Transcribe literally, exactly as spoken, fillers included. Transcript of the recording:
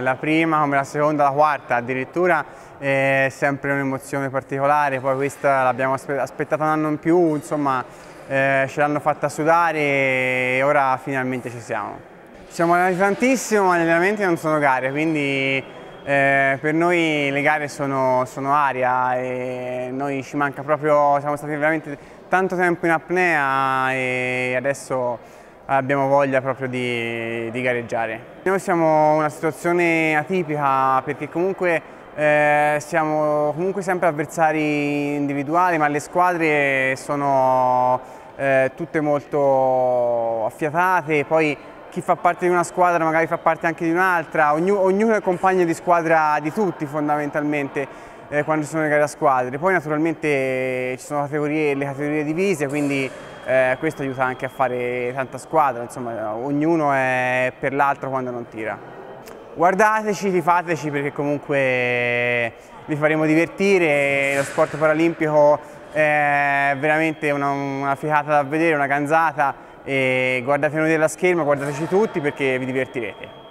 La prima, come la seconda, la quarta addirittura è sempre un'emozione particolare, poi questa l'abbiamo aspettata un anno in più, insomma eh, ce l'hanno fatta sudare e ora finalmente ci siamo. Siamo allenati tantissimo, ma gli allenamenti non sono gare, quindi eh, per noi le gare sono, sono aria e noi ci manca proprio, siamo stati veramente tanto tempo in apnea e adesso abbiamo voglia proprio di, di gareggiare. Noi siamo in una situazione atipica perché comunque eh, siamo comunque sempre avversari individuali, ma le squadre sono eh, tutte molto affiatate, poi chi fa parte di una squadra magari fa parte anche di un'altra, ognuno, ognuno è compagno di squadra di tutti fondamentalmente eh, quando ci sono le gare a squadre. Poi naturalmente ci sono categorie, le categorie divise, quindi eh, questo aiuta anche a fare tanta squadra, insomma ognuno è per l'altro quando non tira. Guardateci, tifateci perché comunque vi faremo divertire, lo sport paralimpico è veramente una, una figata da vedere, una ganzata. E guardate noi della scherma, guardateci tutti perché vi divertirete.